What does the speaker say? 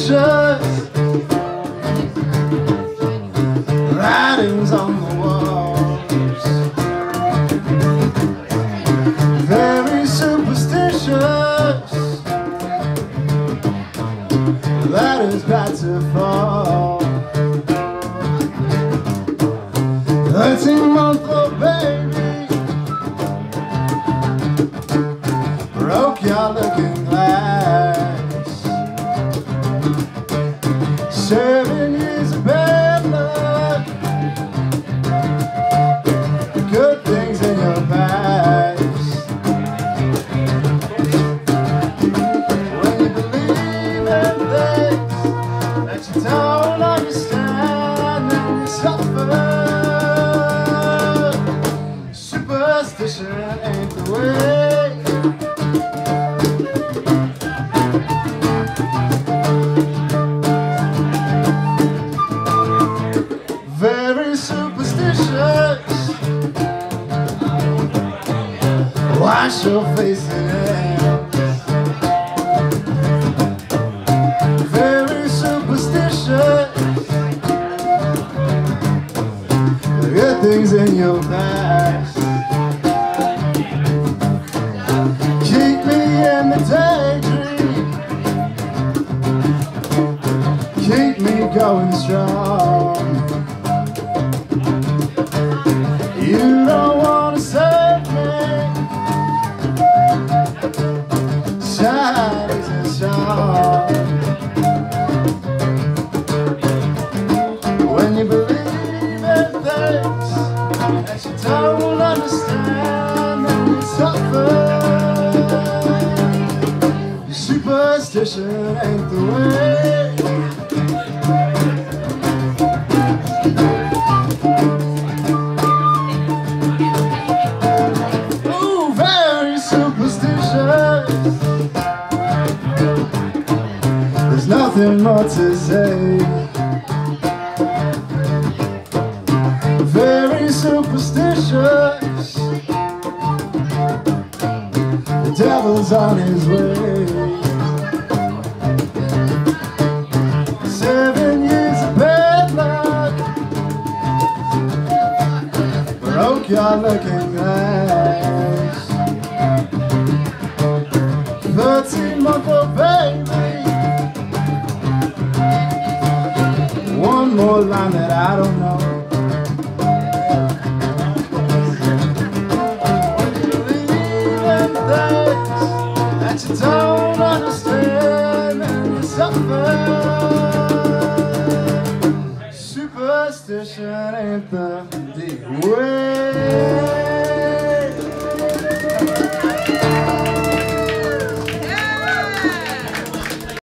superstitious writings on the walls, very superstitious, that is about to fall. 13-month-old baby broke your looking glass. 7 years of bad luck, good things in your past. When you believe in things that you don't understand, then you suffer. Superstition ain't the way. Very superstitious, wash your face in it. Very superstitious, good things in your past. Keep me in the daydream, keep me going strong. You don't want to save me, sad as a song. When you believe in things that you don't understand, then you suffer. Superstition ain't the way. There's nothing more to say. Very superstitious, the devil's on his way. 7 years of bad luck broke your looking glass. 13-month-old baby, one more line that I don't know. When you believe in things that you don't understand, and you suffer. Superstition ain't the way.